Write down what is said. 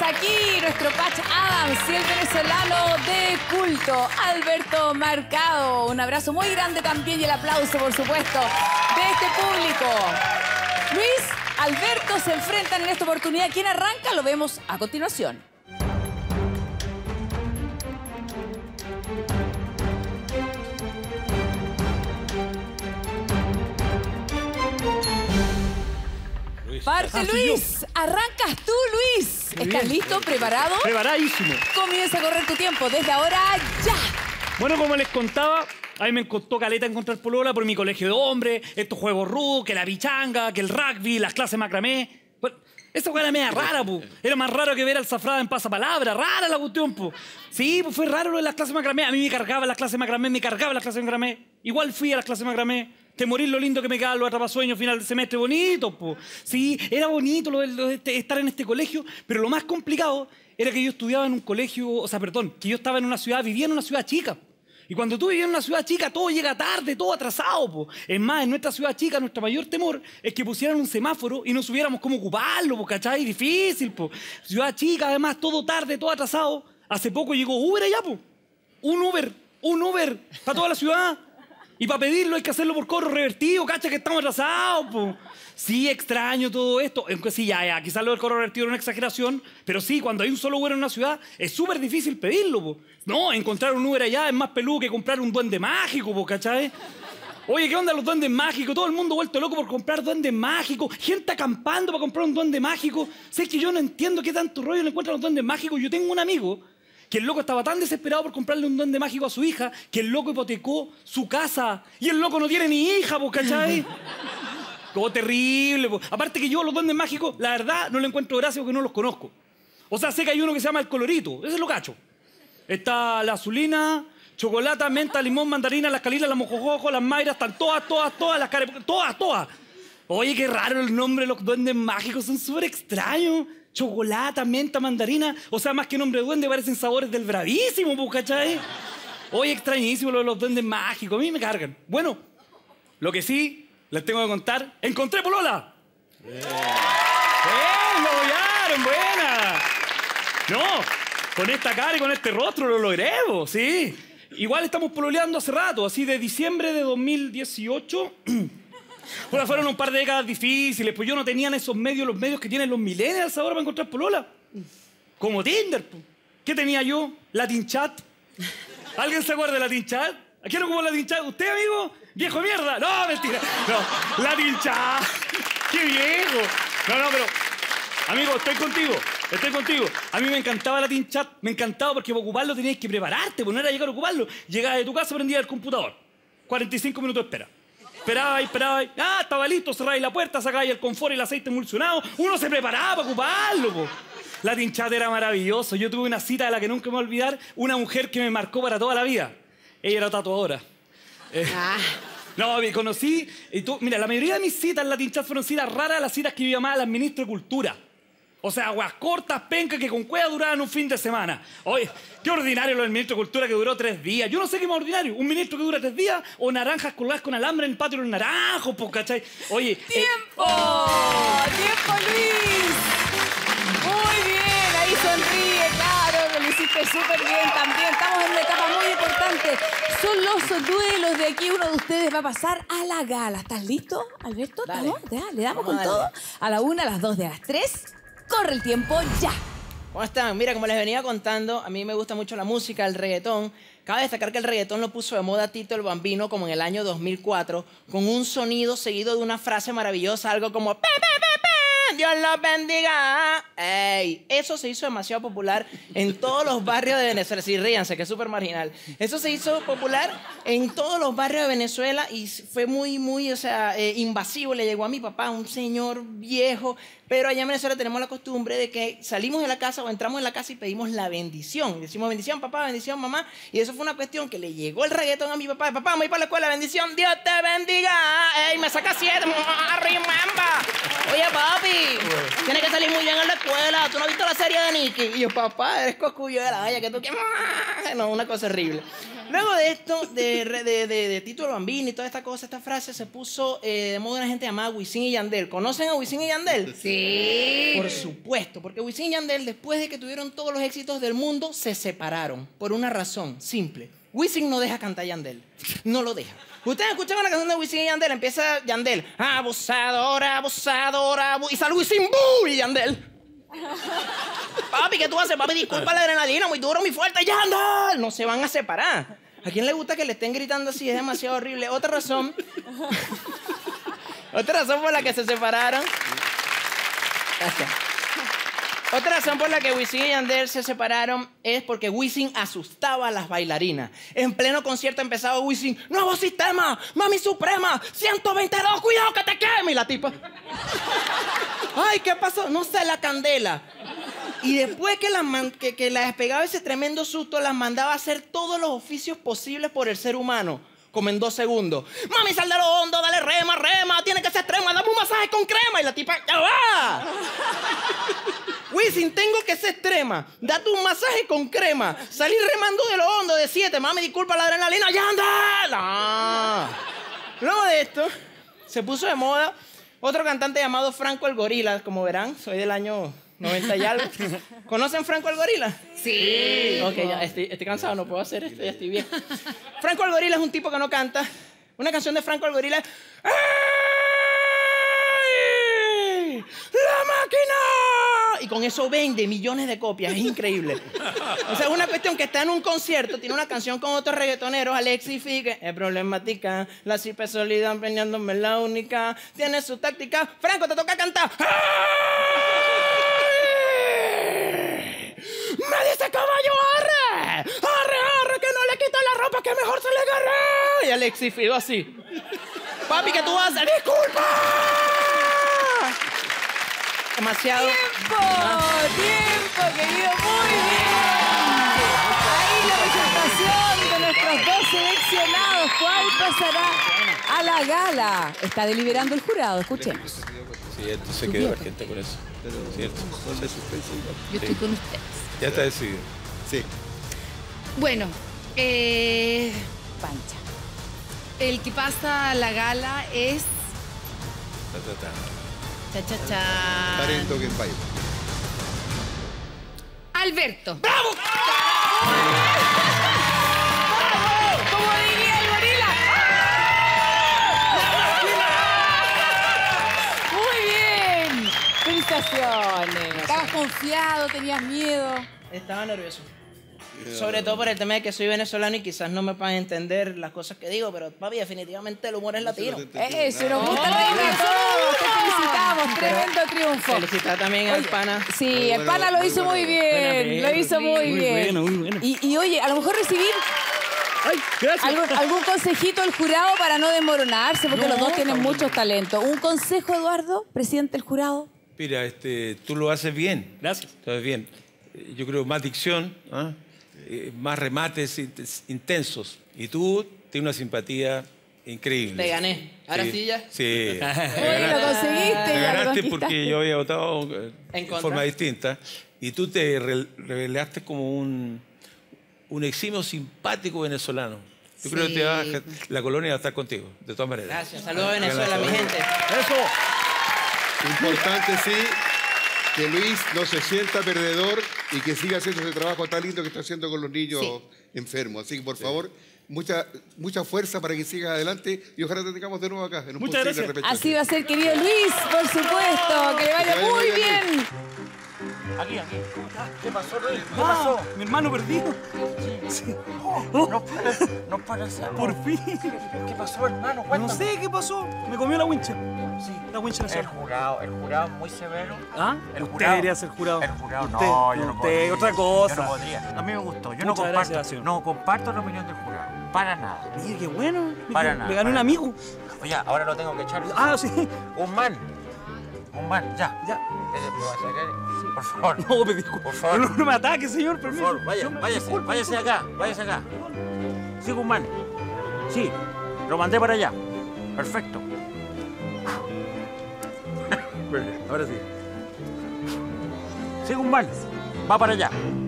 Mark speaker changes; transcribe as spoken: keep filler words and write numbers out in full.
Speaker 1: aquí nuestro Patch Adams y el venezolano de culto, Alberto Marcado. Un abrazo muy grande también y el aplauso, por supuesto, de este público. Luis, Alberto se enfrentan en esta oportunidad. ¿Quién arranca? Lo vemos a continuación. Parte Luis, arrancas tú, Luis.
Speaker 2: Muy
Speaker 1: ¿Estás
Speaker 2: bien.
Speaker 1: listo? ¿Preparado?
Speaker 2: Preparadísimo.
Speaker 1: Comienza a correr tu tiempo desde ahora ya.
Speaker 2: Bueno, como les contaba, a mí me costó caleta encontrar polola por mi colegio de hombres, estos juegos rudos, que la pichanga, que el rugby, las clases macramé. Bueno, esa fue la media rara, pu. Era más raro que ver al Zafrada en pasapalabra. Rara la cuestión, pu. Sí, pues fue raro lo de las clases macramé. A mí me cargaba las clases macramé, me cargaba las clases macramé. Igual fui a las clases macramé. Te morís lo lindo que me quedaban los atrapasueños final de semestre, bonito, po. Sí, era bonito lo de, lo de este- estar en este colegio, pero lo más complicado era que yo estudiaba en un colegio, o sea, perdón, que yo estaba en una ciudad, vivía en una ciudad chica. Y cuando tú vivías en una ciudad chica, todo llega tarde, todo atrasado, po. Es más, en nuestra ciudad chica, nuestro mayor temor es que pusieran un semáforo y no supiéramos cómo ocuparlo, po, ¿cachai? Difícil, po. Ciudad chica, además, todo tarde, todo atrasado. Hace poco llegó Uber allá, po. Un Uber, un Uber, para toda la ciudad. Y para pedirlo hay que hacerlo por cobro revertido, cacha que estamos atrasados, po. Sí, extraño todo esto. Aunque sí, ya, ya, quizás lo del cobro revertido era una exageración, pero sí, cuando hay un solo Uber en una ciudad, es súper difícil pedirlo, po. No, encontrar un Uber allá es más peludo que comprar un duende mágico, po, ¿cachai? Oye, ¿qué onda los duendes mágicos? Todo el mundo vuelto loco por comprar duendes mágicos. Gente acampando para comprar un duende mágico. Sé que yo no entiendo qué tanto rollo le encuentran los duendes mágicos. Yo tengo un amigo que el loco estaba tan desesperado por comprarle un duende mágico a su hija que el loco hipotecó su casa. Y el loco no tiene ni hija, pues, ¿cachai? Como terrible, pues. Aparte que yo los duendes mágicos, la verdad, no le encuentro gracia porque no los conozco. O sea, sé que hay uno que se llama el colorito. Ese es lo cacho. Está la azulina, chocolate, menta, limón, mandarina, las calilas, las mojojojo, las mayras, están todas, todas, todas, las care... todas, todas. Oye, qué raro el nombre de los duendes mágicos, son súper extraños. Chocolate, menta, mandarina. O sea, más que nombre de duende, parecen sabores del bravísimo, pues, ¿cachai? Oye, extrañísimo lo de los duendes mágicos. A mí me cargan. Bueno, lo que sí les tengo que contar. ¡Encontré polola! ¡Bien! ¡Bien! ¡Lo lograron! ¡Buena! No, con esta cara y con este rostro lo logremos, sí. Igual estamos pololeando hace rato, así de diciembre de dos mil dieciocho... Bueno, fueron un par de décadas difíciles, pues yo no tenía esos medios, los medios que tienen los millennials ahora para encontrar polola. Como Tinder, pues. ¿Qué tenía yo? Latin Chat. ¿Alguien se acuerda de Latin Chat? ¿A quién ocupó Latin Chat? ¿Usted, amigo? ¡Viejo de mierda! No, mentira. No, Latin Chat. ¡Qué viejo! No, no, pero... Amigo, estoy contigo. Estoy contigo. A mí me encantaba Latin Chat. Me encantaba porque para ocuparlo tenías que prepararte, pues no era llegar a ocuparlo. Llegabas de tu casa, prendías el computador. cuarenta y cinco minutos de espera. Esperaba, esperaba, ah, estaba listo, cerráis la puerta, sacáis el confort y el aceite emulsionado. Uno se preparaba para ocuparlo, po. Latin Chat era maravilloso. Yo tuve una cita de la que nunca me voy a olvidar, una mujer que me marcó para toda la vida. Ella era tatuadora. Eh,
Speaker 1: Ah.
Speaker 2: no, me conocí, y tú, mira, la mayoría de mis citas en Latin Chat fueron citas raras, las citas que yo llamaba las ministras de Cultura. O sea, aguas cortas, pencas, que con cueva duraban un fin de semana. Oye, qué ordinario lo del ministro de Cultura que duró tres días. Yo no sé qué más ordinario, un ministro que dura tres días o naranjas colgadas con alambre en el patio de los naranjos, po, ¿cachai? Oye...
Speaker 1: ¡Tiempo!
Speaker 2: Eh...
Speaker 1: ¡Tiempo, Luis! Muy bien, ahí sonríe, claro, lo hiciste súper bien también. Estamos en una etapa muy importante. Son los duelos de aquí. Uno de ustedes va a pasar a la gala. ¿Estás listo, Alberto?
Speaker 3: Dale.
Speaker 1: ¿Estamos? ¿Ya? ¿Le damos
Speaker 3: Vamos
Speaker 1: con
Speaker 3: a
Speaker 1: todo?
Speaker 3: darle.
Speaker 1: A la una, a las dos, de las tres. Corre el tiempo ya.
Speaker 3: ¿Cómo están? Mira, como les venía contando, a mí me gusta mucho la música, el reggaetón. Cabe destacar que el reggaetón lo puso de moda Tito el Bambino como en el año dos mil cuatro, con un sonido seguido de una frase maravillosa, algo como "Pe, pe, pe, pe, Dios los bendiga". Ey, eso se hizo demasiado popular en todos los barrios de Venezuela. Sí, ríanse, que es súper marginal. Eso se hizo popular en todos los barrios de Venezuela y fue muy, muy, o sea, eh, invasivo. Le llegó a mi papá, un señor viejo. Pero allá en Venezuela tenemos la costumbre de que salimos de la casa o entramos en la casa y pedimos la bendición. Decimos bendición papá, bendición mamá. Y eso fue una cuestión que le llegó el reggaetón a mi papá. Papá, me voy para la escuela, bendición, Dios te bendiga. Ey, me saca siete, remember. Oye, papi, Tienes que salir muy bien en la escuela. ¿Tú no has visto la serie de Nicky? Y yo, papá, eres cocuyo de la valla, que tú quieres. No, una cosa horrible. Luego de esto, de, de, de, de Tito el Bambino y toda esta cosa, esta frase se puso eh, de moda una gente llamada Wisin y Yandel. ¿Conocen a Wisin y Yandel?
Speaker 1: Sí.
Speaker 3: Por supuesto, porque Wisin y Yandel, después de que tuvieron todos los éxitos del mundo, se separaron. Por una razón simple. Wisin no deja cantar a Yandel. No lo deja. Ustedes escuchan una canción de Wisin y Yandel, empieza Yandel. Abusadora, abusadora, abu... y sale Wisin, ¡bu! Y Yandel. Papi, ¿qué tú haces? Papi, disculpa la adrenalina, muy duro, muy fuerte, Yandel. No se van a separar. ¿A quién le gusta que le estén gritando así? Es demasiado horrible. Otra razón. Otra razón por la que se separaron. Gracias. Otra razón por la que Wisin y Yandel se separaron es porque Wisin asustaba a las bailarinas. En pleno concierto empezaba Wisin, nuevo sistema, mami suprema, ciento veintidós, cuidado que te queme. Y la tipa, ay, ¿qué pasó? No sé, la candela. Y después que las que, que la despegaba ese tremendo susto, las mandaba a hacer todos los oficios posibles por el ser humano. Como en dos segundos. Mami, sal de lo hondo, dale rema, rema, tiene que ser extrema, dame un masaje con crema. Y la tipa, ¡ya va! Wisin, tengo que ser extrema. Date un masaje con crema. Salir remando de lo hondo de siete. Mami, disculpa la adrenalina, ¡ya anda! No. Luego de esto, se puso de moda otro cantante llamado Franco el Gorila. Como verán, soy del año noventa y algo. ¿Conocen Franco el Gorila?
Speaker 1: Sí.
Speaker 3: Ok, ya estoy, estoy cansado, no puedo hacer esto, ya estoy bien. Franco el Gorila es un tipo que no canta. Una canción de Franco el Gorila. ¡Ey! ¡La máquina! Y con eso vende millones de copias, es increíble. O sea, es una cuestión que está en un concierto, tiene una canción con otros reggaetoneros, Alexis Figue, es problemática, la cipe sólida empeñándome la única, tiene su táctica. Franco, te toca cantar. ¡Ay! Me dice caballo, arre, arre, arre, que no le quita la ropa, que mejor se le agarre. Y Alexis Figo así. Papi, ¿qué tú haces? ¡Disculpa! Demasiado.
Speaker 1: ¡Tiempo! ¡Tiempo, querido! ¡Muy bien! Ahí la presentación de nuestros dos seleccionados. ¿Cuál pasará a la gala? Está deliberando el jurado, escuchemos.
Speaker 4: Cierto, se quedó la gente con eso. Cierto.
Speaker 5: Yo estoy con ustedes.
Speaker 4: Ya está decidido.
Speaker 5: Sí. Bueno, eh,
Speaker 1: Pancha.
Speaker 5: el que pasa a la gala es...
Speaker 4: Ta, ta, ta.
Speaker 5: Cha, cha, cha.
Speaker 6: Tarento que baila.
Speaker 5: Alberto.
Speaker 1: ¡Bravo! ¡Como diría el gorila! ¡Muy bien! ¡Felicitaciones! ¿Estabas confiado? ¿Tenías miedo?
Speaker 3: Estaba nervioso. Sobre todo por el tema de que soy venezolano y quizás no me puedan entender las cosas que digo, pero papi, definitivamente el humor es latino.
Speaker 1: Eso, nos gusta reírnos a todos. Te felicitamos. Tremendo triunfo.
Speaker 3: Felicitar también al pana.
Speaker 1: Sí, el pana lo hizo muy bien. Lo hizo muy
Speaker 2: Muy
Speaker 1: bien.
Speaker 2: bueno, muy bueno.
Speaker 1: Y, y oye, a lo mejor recibir
Speaker 2: ¡Ay, gracias!
Speaker 1: algún, algún consejito del jurado para no desmoronarse, porque
Speaker 2: No,
Speaker 1: los dos tienen
Speaker 2: cabrón.
Speaker 1: muchos talentos. ¿Un consejo, Eduardo, presidente del jurado?
Speaker 4: Mira, este, tú lo haces bien.
Speaker 2: Gracias.
Speaker 4: Lo haces bien. Eh, Yo creo más dicción, ¿ah? Eh, más remates int- intensos. Y tú tienes una simpatía increíble.
Speaker 3: Te gané. Ahora sí ya.
Speaker 4: Sí.
Speaker 1: Oye, lo conseguiste,
Speaker 4: Te
Speaker 1: ya lo
Speaker 4: ganaste
Speaker 1: conquistaste.
Speaker 4: porque yo había votado eh,
Speaker 3: En
Speaker 4: en
Speaker 3: contra.
Speaker 4: forma distinta. Y tú te re- revelaste como un, un eximio simpático venezolano. Yo creo que te va a- la colonia va a estar contigo, de todas maneras.
Speaker 3: Gracias. Saludos a Venezuela, mi gente.
Speaker 2: ¡Eso!
Speaker 6: Importante, sí, que Luis no se sienta perdedor y que siga haciendo ese trabajo tan lindo que está haciendo con los niños
Speaker 5: Sí.
Speaker 6: enfermos. Así que, por favor, mucha, mucha fuerza para que siga adelante y ojalá te tengamos de nuevo acá. En un
Speaker 2: Muchas
Speaker 6: posible
Speaker 2: gracias.
Speaker 6: repechaje.
Speaker 1: Así va a ser, querido Luis, por supuesto. Que le vaya
Speaker 6: Que vaya
Speaker 1: muy
Speaker 6: muy bien,
Speaker 1: bien.
Speaker 2: Aquí, aquí. ¿Qué pasó, Rey? ¿Qué pasó? Mi hermano perdido. Sí.
Speaker 7: No para, no para ser.
Speaker 2: Por fin.
Speaker 7: ¿Qué pasó, hermano?
Speaker 2: No
Speaker 7: Cuéntame.
Speaker 2: sé qué pasó. Me comió la wincha.
Speaker 7: Sí.
Speaker 2: La wincha
Speaker 7: El
Speaker 2: nacional.
Speaker 7: jurado, el jurado es muy severo.
Speaker 2: ¿Ah?
Speaker 7: El
Speaker 2: Usted
Speaker 7: jurado.
Speaker 2: debería ser jurado.
Speaker 7: El jurado,
Speaker 2: Usted,
Speaker 7: no, yo no
Speaker 2: usted,
Speaker 7: podría.
Speaker 2: otra cosa.
Speaker 7: Yo no podría. A mí me gustó. Yo no
Speaker 2: Muchas
Speaker 7: comparto,
Speaker 2: gracias, señor.
Speaker 7: no comparto la opinión del jurado. Para nada.
Speaker 2: Mire, qué bueno. Me,
Speaker 7: Para
Speaker 2: me
Speaker 7: nada,
Speaker 2: gané un
Speaker 7: para
Speaker 2: amigo.
Speaker 7: Oye, ahora lo tengo que echar.
Speaker 2: Ah, sí.
Speaker 7: Un man. Un man, ya.
Speaker 2: Ya.
Speaker 7: Eh, ¿me vas a sacar? Por favor.
Speaker 2: No, me disculpo.
Speaker 7: Por favor.
Speaker 2: No, no me ataque, señor.
Speaker 7: Por
Speaker 2: Permiso.
Speaker 7: favor, vaya,
Speaker 2: Yo me-
Speaker 7: váyase,
Speaker 2: disculpe,
Speaker 7: váyase
Speaker 2: disculpe.
Speaker 7: acá, váyase acá. Sí, Guzmán. Sí, lo mandé para allá. Perfecto. Ahora sí. Sí, Guzmán. Va para allá.